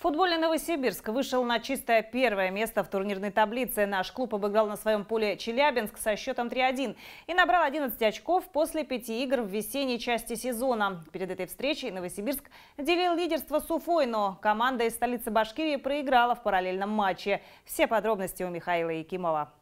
Футбольный Новосибирск вышел на чистое первое место в турнирной таблице. Наш клуб обыграл на своем поле Челябинск со счетом 3-1 и набрал 11 очков после 5 игр в весенней части сезона. Перед этой встречей Новосибирск делил лидерство с Уфой, но команда из столицы Башкирии проиграла в параллельном матче. Все подробности у Михаила Якимова.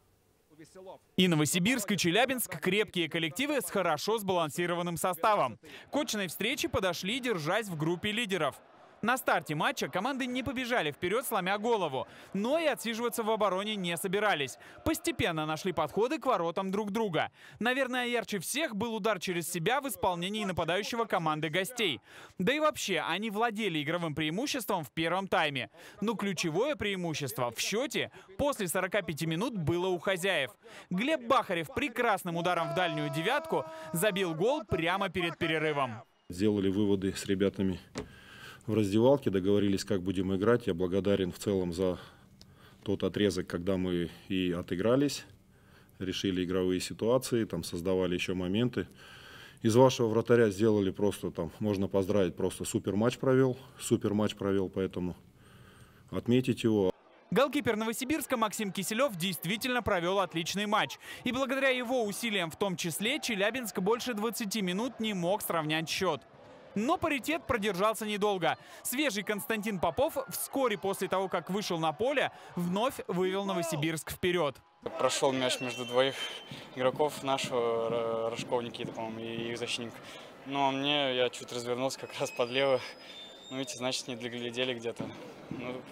И Новосибирск, и Челябинск – крепкие коллективы с хорошо сбалансированным составом. К очной встрече подошли, держась в группе лидеров. На старте матча команды не побежали вперед, сломя голову, но и отсиживаться в обороне не собирались. Постепенно нашли подходы к воротам друг друга. Наверное, ярче всех был удар через себя в исполнении нападающего команды гостей. Да и вообще, они владели игровым преимуществом в первом тайме. Но ключевое преимущество в счете после 45 минут было у хозяев. Глеб Бахарев прекрасным ударом в дальнюю девятку забил гол прямо перед перерывом. Сделали выводы с ребятами в раздевалке, договорились, как будем играть. Я благодарен в целом за тот отрезок, когда мы и отыгрались, решили игровые ситуации, там создавали еще моменты. Из вашего вратаря сделали просто, там, можно поздравить, просто супер матч провел, поэтому отметить его. Голкипер Новосибирска Максим Киселев действительно провел отличный матч. И благодаря его усилиям в том числе Челябинск больше 20 минут не мог сравнять счет. Но паритет продержался недолго. Свежий Константин Попов вскоре после того, как вышел на поле, вновь вывел Новосибирск вперед. Прошел мяч между двоих игроков нашего, Рожков Никита, по-моему, и их защитник. Ну а я чуть развернулся как раз под лево. Ну видите, значит, не доглядели где-то. Ну,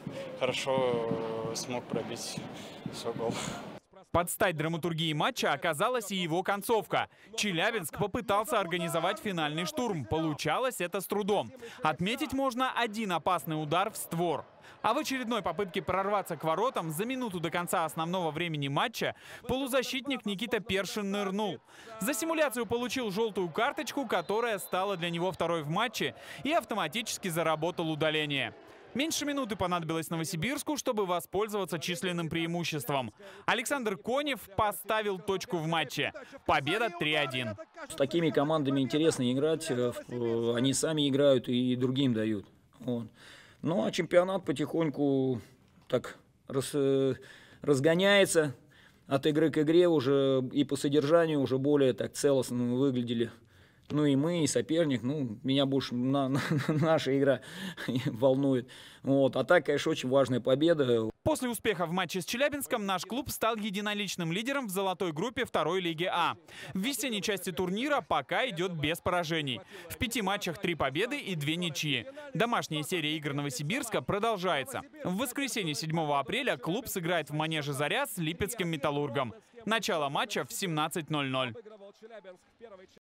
хорошо смог пробить, все, гол. Под стать драматургии матча оказалась и его концовка. Челябинск попытался организовать финальный штурм. Получалось это с трудом. Отметить можно один опасный удар в створ. А в очередной попытке прорваться к воротам за минуту до конца основного времени матча полузащитник Никита Першин нырнул. За симуляцию получил желтую карточку, которая стала для него второй в матче, и автоматически заработал удаление. Меньше минуты понадобилось Новосибирску, чтобы воспользоваться численным преимуществом. Александр Конев поставил точку в матче. Победа 3-1. С такими командами интересно играть. Они сами играют и другим дают. Вот. Ну а чемпионат потихоньку так разгоняется. От игры к игре уже и по содержанию уже более так целостно выглядели. Ну и мы, и соперник, ну, меня больше наша игра волнует. Вот. А так, конечно, очень важная победа. После успеха в матче с Челябинском наш клуб стал единоличным лидером в золотой группе второй лиги А. В весенней части турнира пока идет без поражений. В 5 матчах 3 победы и 2 ничьи. Домашняя серия игр Новосибирска продолжается. В воскресенье 7 апреля клуб сыграет в манеже «Заря» с Липецким «Металлургом». Начало матча в 17:00.